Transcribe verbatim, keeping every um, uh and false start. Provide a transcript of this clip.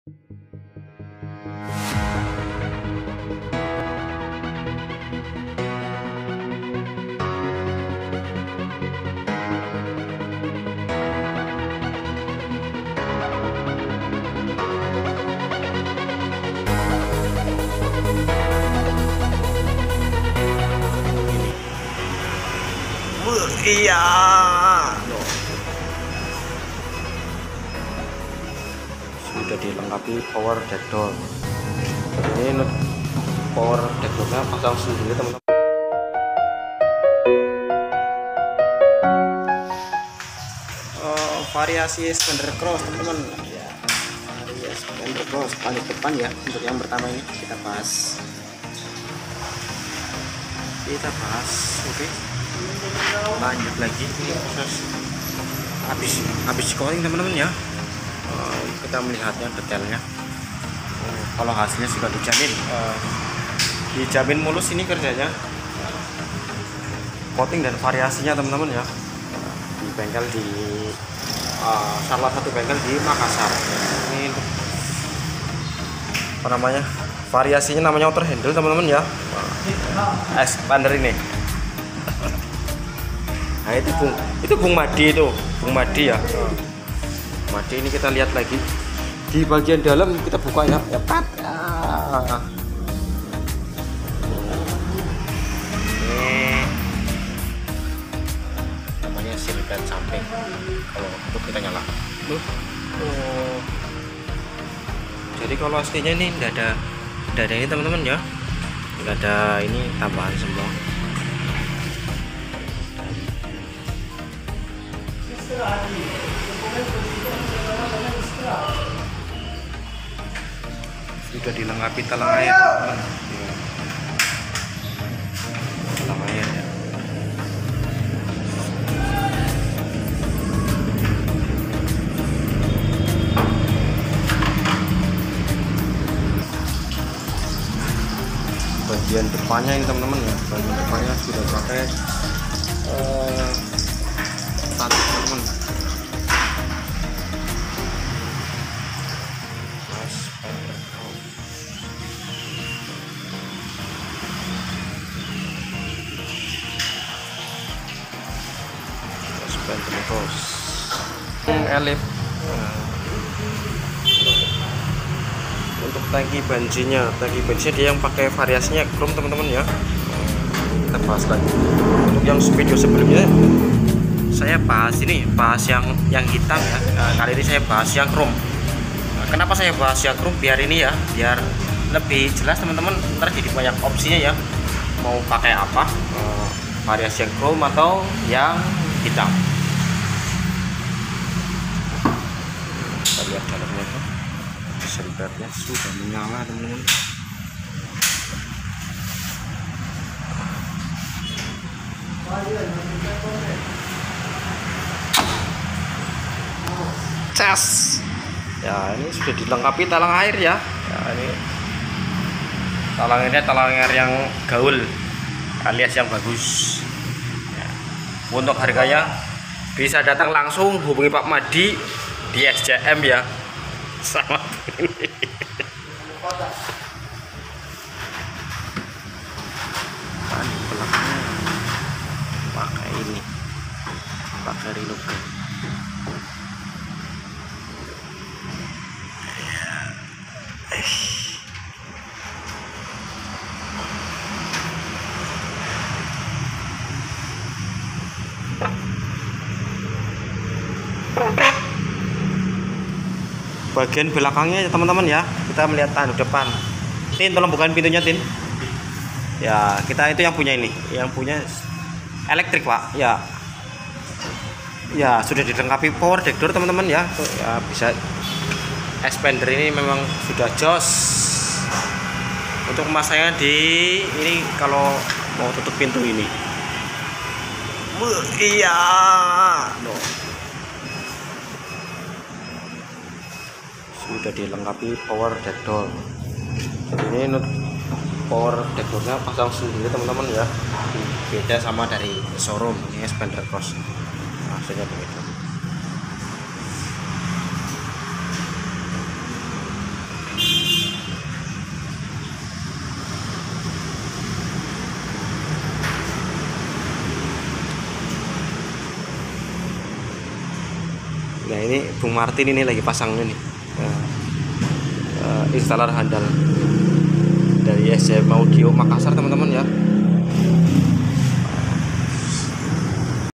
Iya. Sudah dilengkapi power deck door. Ini power deck doornya pasang sendiri teman-teman. Uh, variasi expander cross teman-teman. Ya, variasi expander cross paling depan ya. Untuk yang pertama ini kita bahas. Kita bahas, oke. Okay. Lanjut lagi ini proses habis habis scoring teman-teman ya. Uh, kita melihatnya detailnya. Uh, kalau hasilnya sudah dijamin, uh, dijamin mulus ini kerjanya. Coating dan variasinya teman-teman ya. Uh, di bengkel di uh, salah satu bengkel di Makassar. Ini untuk apa namanya? Variasinya namanya outer handle teman-teman ya. Uh, expander ini. Nah itu Bung, itu Bung Madi itu, Bung Madi ya. Oh. Madi ini kita lihat lagi di bagian dalam, kita buka ya, ya pat. Ah. Ini namanya silkan samping. Kalau untuk kita nyala. Oh. Jadi kalau aslinya ini enggak ada, enggak ada ini teman-teman ya, enggak ada ini tambahan semua. Sudah dilengkapi talang air, teman. Talang air ya. Bagian depannya ini teman-teman ya, bagian depannya sudah pakai uh, tali teman-teman. Terus elip. Nah, untuk tangki bensinnya, tangki bensinnya dia yang pakai variasinya chrome teman-teman ya. Kita bahas lagi. Untuk yang video sebelumnya saya bahas ini, bahas yang yang hitam ya. Nah, kali ini saya bahas yang chrome. Nah, kenapa saya bahas yang chrome? Biar ini ya, biar lebih jelas teman-teman. Ntar jadi banyak opsinya ya. Mau pakai apa? Uh, variasi yang chrome atau yang hitam. Lihat dalamnya tuh, serbatnya sudah menyala teman-teman. Cas ya, ini sudah dilengkapi talang air ya. Ya ini talang airnya talang air yang gaul alias yang bagus ya. Untuk harganya bisa datang langsung hubungi Pak Madi di S C M ya, sama ini. Pakai ini, pakai Rinoga. Bagian belakangnya ya teman-teman ya, kita melihat tanduk depan. Tin, tolong bukain pintunya Tin. Ya kita itu yang punya ini, yang punya elektrik Pak ya. Ya sudah dilengkapi power deck door teman-teman ya. Ya bisa, expander ini memang sudah jos. Untuk pemasangan di ini kalau mau tutup pintu ini. Iya. No. Sudah dilengkapi power deck door. Ini power deck doornya pasang sendiri teman-teman ya, beda sama dari showroom. Ini expander cross hasilnya begitu. Nah ini Bung Martin ini lagi pasang ini uh, uh, installer handal dari S M Audio Makassar teman-teman ya.